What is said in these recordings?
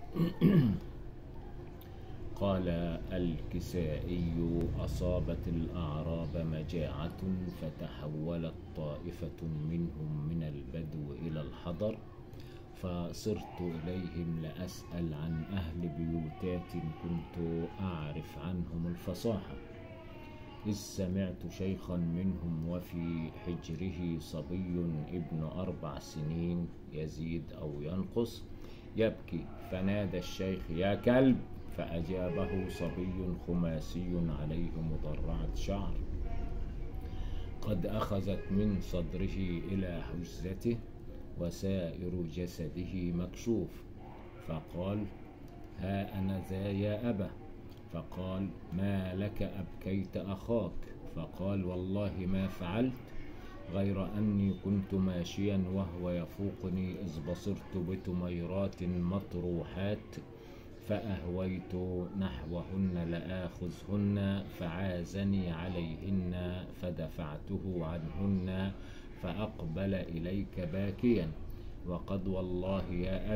قال الكسائي: أصابت الأعراب مجاعة فتحولت طائفة منهم من البدو إلى الحضر، فصرت إليهم لأسأل عن أهل بيوتات كنت أعرف عنهم الفصاحة، إذ سمعت شيخا منهم وفي حجره صبي ابن 4 سنين يزيد أو ينقص يبكي، فنادى الشيخ: يا كلب! فأجابه صبي خماسي عليه مضرعة شعر، قد أخذت من صدره إلى حجزته وسائر جسده مكشوف، فقال: ها أنا ذا يا أبا. فقال: ما لك أبكيت أخاك؟ فقال: والله ما فعلت، غير أني كنت ماشيا وهو يفوقني، إذ بصرت بتميرات مطروحات فأهويت نحوهن لآخذهن، فعازني عليهن فدفعته عنهن، فأقبل إليك باكيا، وقد والله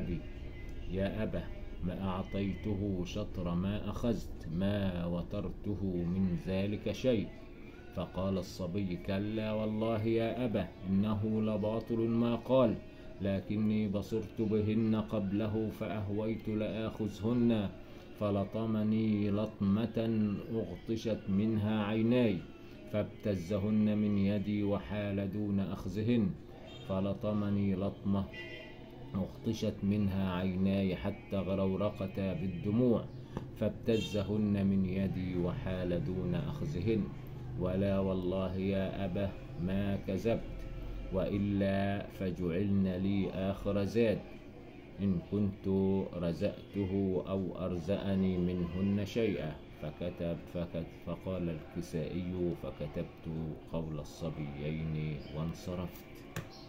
يا أبا ما أعطيته شطر ما أخذت، ما وترته من ذلك شيء. فقال الصبي: كلا والله يا أبا، إنه لباطل ما قال، لكني بصرت بهن قبله فأهويت لآخذهن، فلطمني لطمة أغطشت منها عيناي، فابتزهن من يدي وحال دون أخذهن، فلطمني لطمة اغطشت منها عيناي حتى غرورقتا بالدموع، فابتزهن من يدي وحال دون أخذهن، ولا والله يا أبا ما كذبت، وإلا فجعلن لي آخر زاد، إن كنت رزقته أو أرزقني منهن شيئا. فقال الكسائي: فكتبت قول الصبيين وانصرفت.